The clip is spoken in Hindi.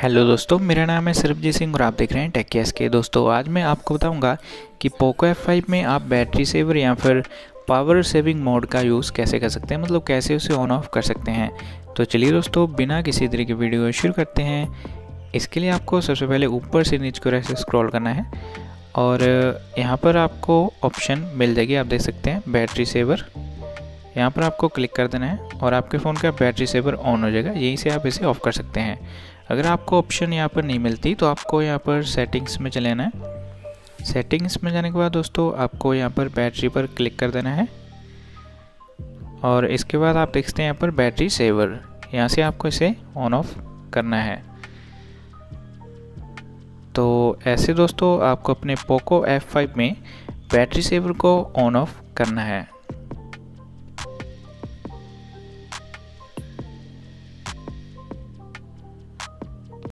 हेलो दोस्तों, मेरा नाम है सरबजीत सिंह और आप देख रहे हैं टेक केस के। दोस्तों आज मैं आपको बताऊंगा कि पोको F5 में आप बैटरी सेवर या फिर पावर सेविंग मोड का यूज़ कैसे कर सकते हैं, मतलब कैसे उसे ऑन ऑफ कर सकते हैं। तो चलिए दोस्तों, बिना किसी तरह की वीडियो शुरू करते हैं। इसके लिए आपको सबसे पहले ऊपर से नीचे को ऐसे स्क्रॉल करना है और यहाँ पर आपको ऑप्शन मिल जाएगी, आप देख सकते हैं बैटरी सेवर। यहाँ पर आपको क्लिक कर देना है और आपके फ़ोन का बैटरी सेवर ऑन हो जाएगा। यहीं से आप इसे ऑफ़ कर सकते हैं। अगर आपको ऑप्शन यहाँ पर नहीं मिलती तो आपको यहाँ पर सेटिंग्स में चले जाना है। सेटिंग्स में जाने के बाद दोस्तों आपको यहाँ पर बैटरी पर क्लिक कर देना है और इसके बाद आप देखते हैं यहाँ पर बैटरी सेवर, यहाँ से आपको इसे ऑन ऑफ करना है। तो ऐसे दोस्तों आपको अपने पोको F5 में बैटरी सेवर को ऑन ऑफ करना है।